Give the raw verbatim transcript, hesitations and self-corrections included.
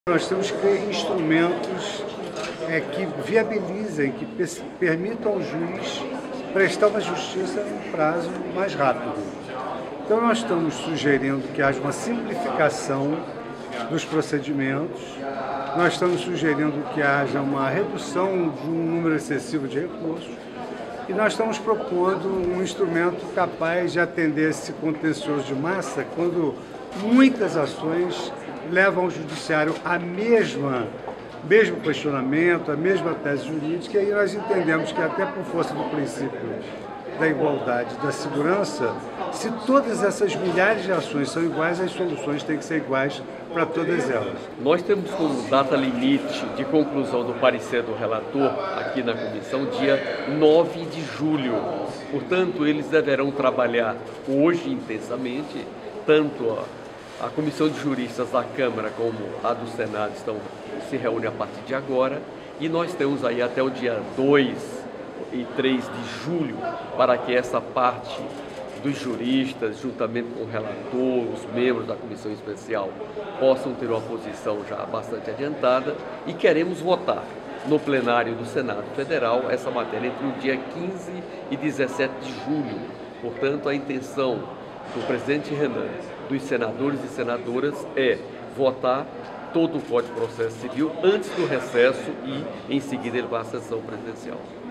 Nós temos que ter instrumentos é, que viabilizem, que permitam ao juiz prestar uma justiça em um prazo mais rápido. Então nós estamos sugerindo que haja uma simplificação dos procedimentos, nós estamos sugerindo que haja uma redução de um número excessivo de recursos e nós estamos propondo um instrumento capaz de atender esse contencioso de massa quando muitas ações levam ao judiciário a mesma, mesmo questionamento, a mesma tese jurídica, e aí nós entendemos que até por força do princípio da igualdade, da segurança, se todas essas milhares de ações são iguais, as soluções têm que ser iguais para todas elas. Nós temos como data limite de conclusão do parecer do relator aqui na comissão dia nove de julho. Portanto, eles deverão trabalhar hoje intensamente, tanto a A Comissão de Juristas da Câmara como a do Senado estão, se reúnem a partir de agora e nós temos aí até o dia dois e três de julho para que essa parte dos juristas, juntamente com o relator, os membros da Comissão Especial, possam ter uma posição já bastante adiantada e queremos votar no plenário do Senado Federal essa matéria entre o dia quinze e dezessete de julho. Portanto, a intenção do presidente Renan, dos senadores e senadoras, é votar todo o Código de Processo Civil antes do recesso e, em seguida, ele vai à sessão presidencial.